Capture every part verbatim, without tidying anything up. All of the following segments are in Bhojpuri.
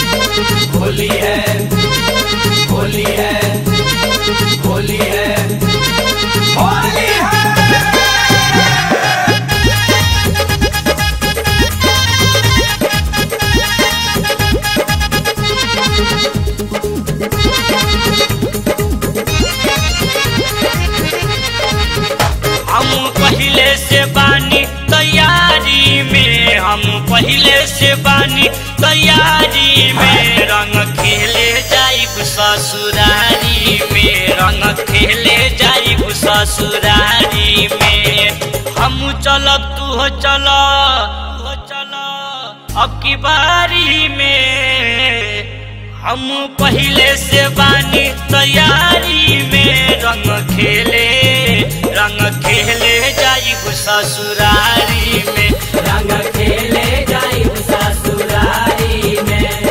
होली है होली है होली है होली है। हम पहले से बानी तैयारी में, हम पहले से बानी तैयारी में, रंग खेले जाइब ससुरारी में, रंग खेले जाइब ससुरारी में। हम चलब तू हो चलो हो चलो अब की बारी में, हम पहले से बानी तैयारी में, रंग खेले रंग खेले जाइब ससुरारी में, रंग खेले जाइब ससुरारी में।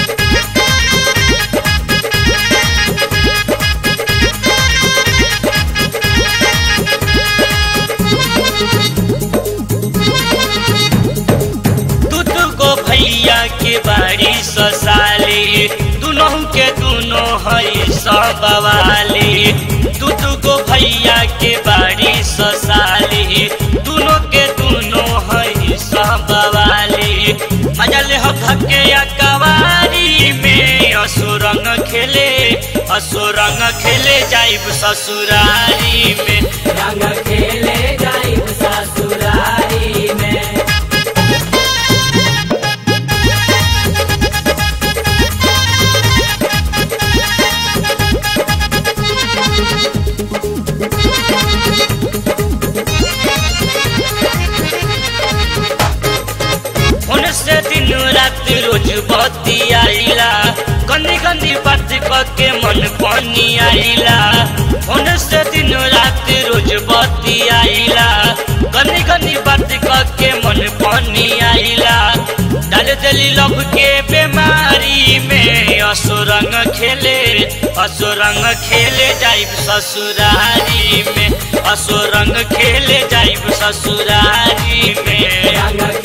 दूध गो भैया के बाड़ी ससाली, दोनों के दोनों है सब वाली, दूध गो भैया के बाड़ी ससाली, दोनों के दोनों है सब वाली। मजा ले हो धक्के या कवारी में, असुरंग खेले असुरंग खेले जाइब ससुरारी में, रंग खेले जाइब ससुरारी में। से दिन रात रोज बत्ती आइला, गंदी गंदी बात के मन पानी आइला, होने से दिन रात रोज बत्ती आइला, गंदी गंदी बात के मन पानी आइला। डाल दिली लब के बीमारी में, असुरंग खेले असुरंग खेले जाइब ससुरारी में, असुरंग खेले जाइब ससुरारी में।